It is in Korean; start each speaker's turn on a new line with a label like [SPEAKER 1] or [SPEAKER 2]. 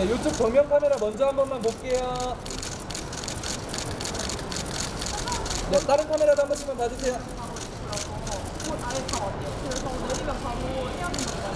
[SPEAKER 1] 이쪽 정면 카메라 먼저 한 번만 볼게요. 네, 다른 카메라도 한 번씩만 봐주세요.
[SPEAKER 2] 아예 다 어때요? 그래서 내리면 바로 해야 된다고